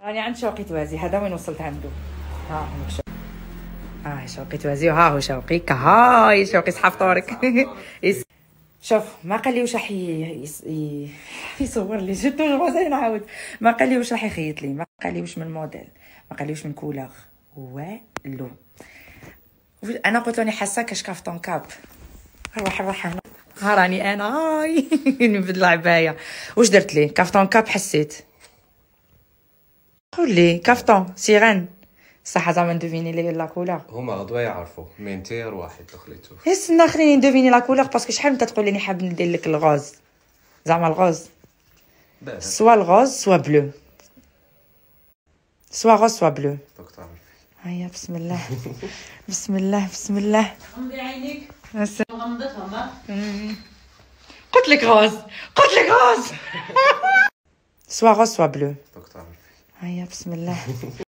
راني عند شوقي توازي، هذا وين وصلت عنده. ها شوقي توازي، ها هو شوقي، هاي شوقي صحاب طورك. شوف ما قال لي واش راح يصور لي، جبت توجور نعاود. ما قال لي واش راح يخيط لي، ما قال لي واش من موديل، ما قال لي واش من كولور والو. انا قلت راني حاسه كاش كافتون كاب. روح هنا، ها راني انا هاي. نبدل العبايه. واش درت لي كافتون كاب؟ حسيت قول لي كافتون سيرين صح. زعما ندوفيني لي لا كولور. هما غدوه يعرفوا من تير واحد خليتو. استنى خليني ندوفيني لا كولور، باسكو شحال انت تقول لي حاب ندير لك الغوز، زعما الغوز سوا الغوز سوا بلو، سوا غوز سوا بلو. دوك تعرفي. هيا بسم الله. بسم الله بسم الله. غمضي عينيك. غمضتهم. قلت لك غوز، قلت لك غوز. سوا غوز سوا بلو. دوك تعرفي. هيا بسم الله.